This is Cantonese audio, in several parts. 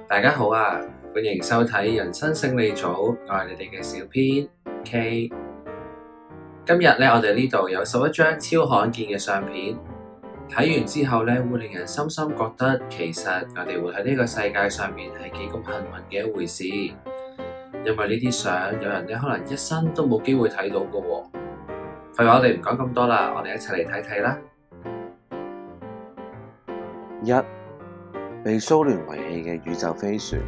大家好啊，歡迎收睇人生勝利組，我係你哋嘅小編 K。今日咧，我哋呢度有11張超罕見嘅相片，睇完之後咧，會令人深深覺得，其實我哋活喺呢個世界上面係幾咁幸運嘅一回事。因為呢啲相，有人咧可能一生都冇機會睇到㗎喎。廢話，我哋唔講咁多啦，我哋一齊嚟睇睇啦。 一、被蘇聯遺棄嘅宇宙飛船。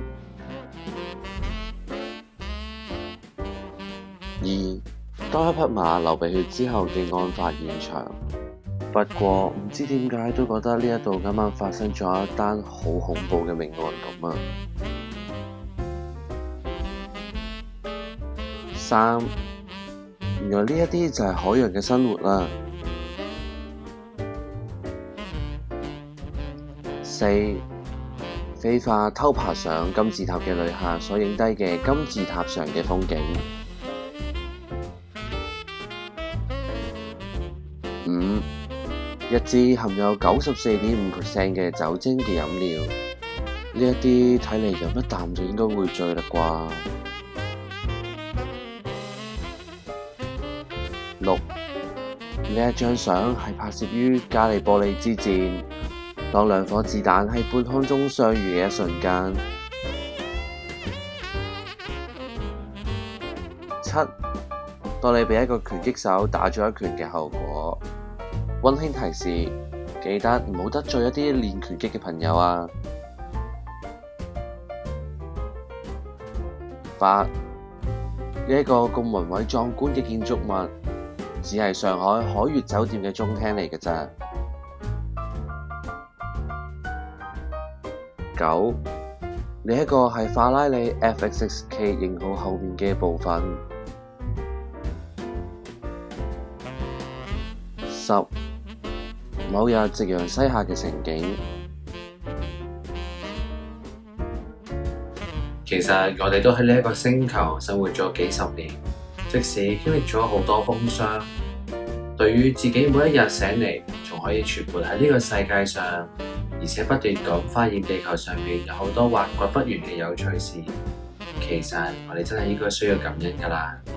二、當一匹馬流鼻血之後嘅案發現場。不過唔知點解都覺得呢一度啱啱發生咗一單好恐怖嘅命案咁啊。三、原來呢一啲就係海洋嘅生活啦。四、非法偷爬上金字塔嘅旅客所影低嘅金字塔上嘅風景。五、一支含有94.5% 嘅酒精嘅飲料，呢一啲睇嚟飲一啖就應該會醉啦啩。六、呢一張相係拍攝於加利波利之戰，當兩顆子彈喺半空中相遇嘅一瞬間。七、當你被一個拳擊手打咗一拳嘅後果。溫馨提示：記得唔好得罪一啲練拳擊嘅朋友啊。八、呢一個咁宏偉壯觀嘅建築物，只係上海海悅酒店嘅中廳嚟嘅咋。九、呢一個係法拉利 FXXK 型號後面嘅部分。十、某日夕陽西下嘅情景。 其實我哋都喺呢一個星球生活咗幾十年，即使經歷咗好多風霜，對於自己每一日醒嚟，仲可以存活喺呢個世界上，而且不斷咁發現地球上面有好多挖掘不完嘅有趣事，其實我哋真係應該需要感恩㗎喇。